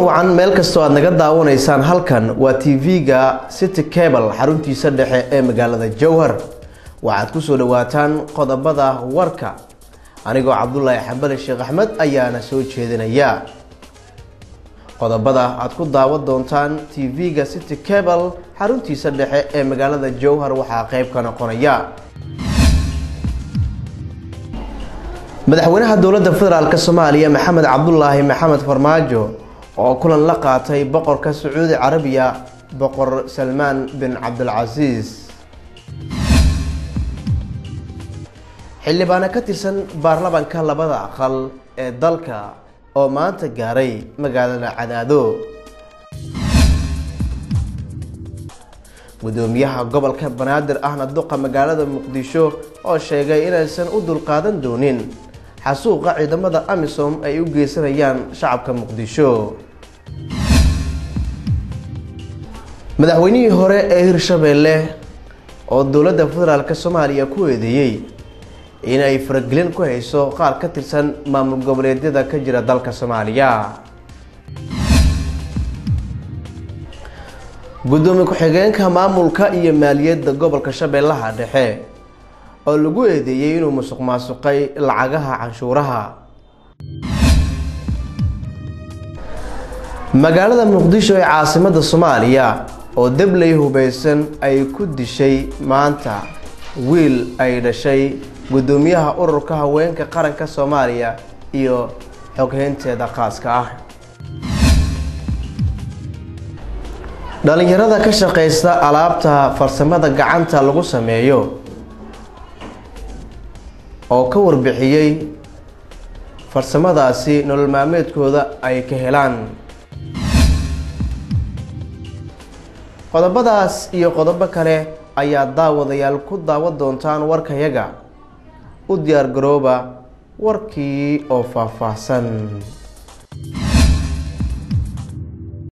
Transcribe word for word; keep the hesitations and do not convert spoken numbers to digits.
wacan meel kastoo aad naga daawanaysaan halkan waa T V-ga City Cable xaruntiisa dhexe ee magaalada Jowhar. waxaad ku soo dhawaataan qodobada warka anigoo Cabdullaahi Xabale Sheekh Axmed ayaana soo jeedinaya. qodobada aad ku daawan doontaan T V-ga City Cable xaruntiisa dhexe ee magaalada Jowhar waxaa qayb ka noqonaya madaxweynaha dowladda federaalka Soomaaliya Maxamed Cabdullaahi Maxamed Farmaajo oo kulan la qaatay boqorka Sacuudi Carabiya boqor Salmaan bin Cabdulaziz. xildhibaano ka tirsan baarlamaanka labada aqal ee dalka oo maanta gaaray magaalada Cadaado. gudoomiyaha gobolka Banaadir ahna duqa magaalada Muqdisho oo sheegay inaysan u dulqaadan doonin xasuuqa ciidamada AMISOM ay u geysanayaan shacabka Muqdisho. madaxweynihii hore ee Hirshabeelle oo dowladda federaalka Soomaaliya ku eedeeyay in ay faragelin ku hayso qaar ka tirsan maamul goboleedyada ka jira dalka Soomaaliya. gudoomiye ku-xigeenka maamulka iyo maaliyadda gobolka Shabeellaha Dhexe oo lagu eedeeyay inuu musuqmaasuqay lacagaha canshuuraha. magaalada Muqdisho ee caasimadda Soomaaliya oo dablay hubeysan ay ku dishay maanta wiil ay dhashay gudoomiyaha ururka haweenka qaranka Soomaaliya iyo xoghaynteeda khaaska ah. dhalinyarada ka shaqeysta alaabta farsamada gacanta lagu sameeyo oo ka warbixiyay farsamadaasi nolol maalmeedkooda ay ka helaan. qodobadaas iyo qodobo kale ayaa daawadayaal ku daawan doontaan warkayaga. u diyaar garooba warkii oo faahfaahsan.